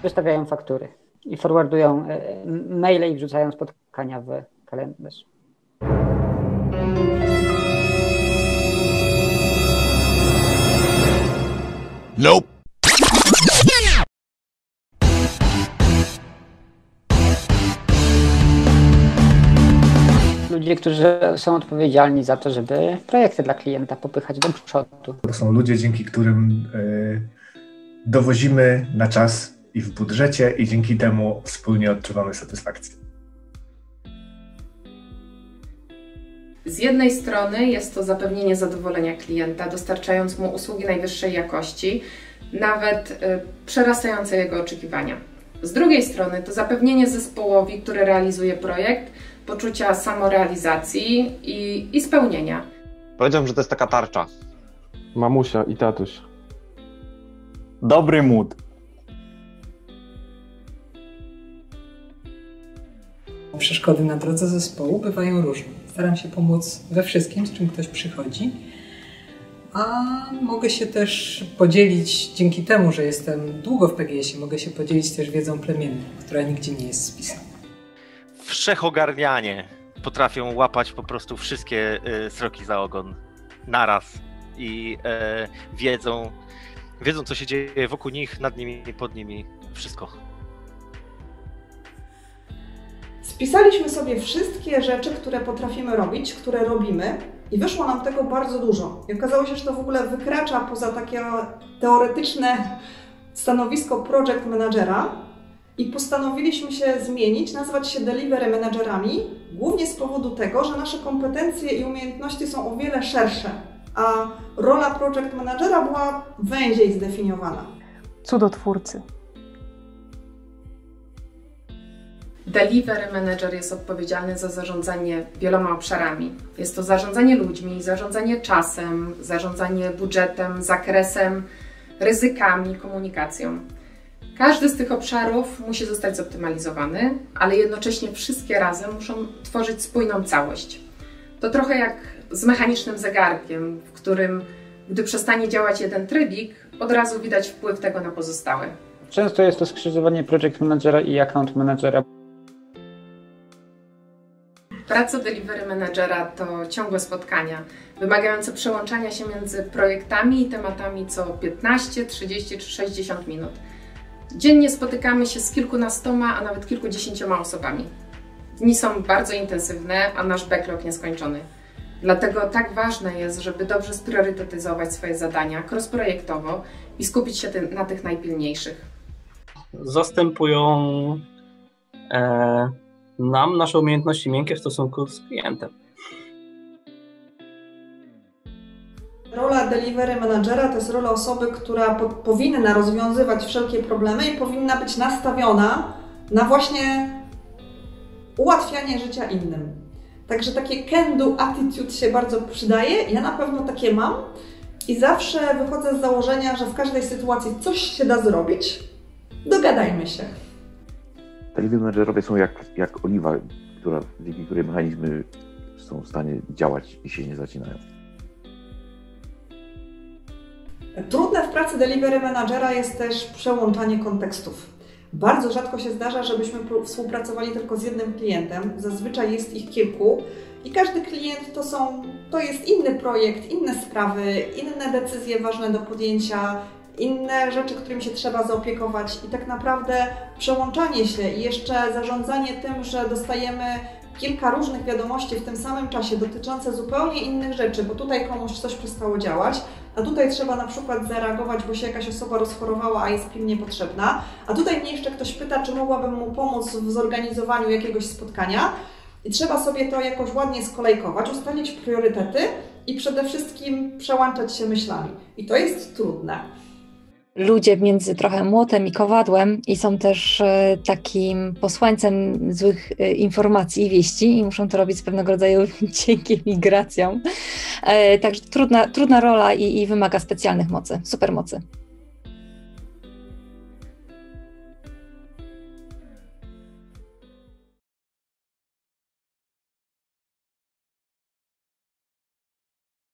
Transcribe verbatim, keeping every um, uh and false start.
wystawiają faktury i forwardują maile i wrzucają spotkania w kalendarz. Nope. Ludzie, którzy są odpowiedzialni za to, żeby projekty dla klienta popychać do przodu. To są ludzie, dzięki którym y, dowozimy na czas i w budżecie i dzięki temu wspólnie odczuwamy satysfakcję. Z jednej strony jest to zapewnienie zadowolenia klienta, dostarczając mu usługi najwyższej jakości, nawet y, przerastające jego oczekiwania. Z drugiej strony to zapewnienie zespołowi, który realizuje projekt, poczucia samorealizacji i, i spełnienia. Powiedziałbym, że to jest taka tarcza. Mamusia i tatuś. Dobry mód. Przeszkody na drodze zespołu bywają różne. Staram się pomóc we wszystkim, z czym ktoś przychodzi. A mogę się też podzielić, dzięki temu, że jestem długo w P G S-ie, mogę się podzielić też wiedzą plemienną, która nigdzie nie jest spisana. Wszechogarnianie. Potrafią łapać po prostu wszystkie y, sroki za ogon naraz i y, wiedzą, wiedzą, co się dzieje wokół nich, nad nimi, pod nimi, wszystko. Spisaliśmy sobie wszystkie rzeczy, które potrafimy robić, które robimy i wyszło nam tego bardzo dużo. I okazało się, że to w ogóle wykracza poza takie teoretyczne stanowisko project managera i postanowiliśmy się zmienić, nazywać się delivery managerami, głównie z powodu tego, że nasze kompetencje i umiejętności są o wiele szersze, a rola project managera była węziej zdefiniowana. Cudotwórcy. Delivery manager jest odpowiedzialny za zarządzanie wieloma obszarami. Jest to zarządzanie ludźmi, zarządzanie czasem, zarządzanie budżetem, zakresem, ryzykami, komunikacją. Każdy z tych obszarów musi zostać zoptymalizowany, ale jednocześnie wszystkie razem muszą tworzyć spójną całość. To trochę jak z mechanicznym zegarkiem, w którym gdy przestanie działać jeden trybik, od razu widać wpływ tego na pozostałe. Często jest to skrzyżowanie project managera i account managera. Praca delivery managera to ciągłe spotkania, wymagające przełączania się między projektami i tematami co piętnaście, trzydzieści czy sześćdziesiąt minut. Dziennie spotykamy się z kilkunastoma, a nawet kilkudziesięcioma osobami. Dni są bardzo intensywne, a nasz backlog nieskończony. Dlatego tak ważne jest, żeby dobrze spriorytetyzować swoje zadania cross-projektowo i skupić się na tych najpilniejszych. Zastępują e, nam nasze umiejętności miękkie w stosunku z klientem. Rola delivery managera to jest rola osoby, która po, powinna rozwiązywać wszelkie problemy i powinna być nastawiona na właśnie ułatwianie życia innym. Także takie can do attitude się bardzo przydaje. Ja na pewno takie mam i zawsze wychodzę z założenia, że w każdej sytuacji coś się da zrobić. Dogadajmy się. Delivery managerowie są jak, jak oliwa, która, dzięki której mechanizmy są w stanie działać i się nie zacinają. Trudne w pracy delivery managera jest też przełączanie kontekstów. Bardzo rzadko się zdarza, żebyśmy współpracowali tylko z jednym klientem. Zazwyczaj jest ich kilku i każdy klient to, są, to jest inny projekt, inne sprawy, inne decyzje ważne do podjęcia, inne rzeczy, którymi się trzeba zaopiekować i tak naprawdę przełączanie się i jeszcze zarządzanie tym, że dostajemy kilka różnych wiadomości w tym samym czasie dotyczące zupełnie innych rzeczy, bo tutaj komuś coś przestało działać, a tutaj trzeba na przykład zareagować, bo się jakaś osoba rozchorowała, a jest pilnie potrzebna, a tutaj mnie jeszcze ktoś pyta, czy mogłabym mu pomóc w zorganizowaniu jakiegoś spotkania i trzeba sobie to jakoś ładnie skolejkować, ustalić priorytety i przede wszystkim przełączać się myślami. I to jest trudne. Ludzie między trochę młotem i kowadłem i są też takim posłańcem złych informacji i wieści i muszą to robić z pewnego rodzaju cienkiem migracją. Także trudna, trudna rola i, i wymaga specjalnych mocy, supermocy.